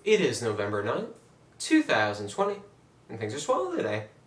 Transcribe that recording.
It is November 9th, 2020, and things are swell today.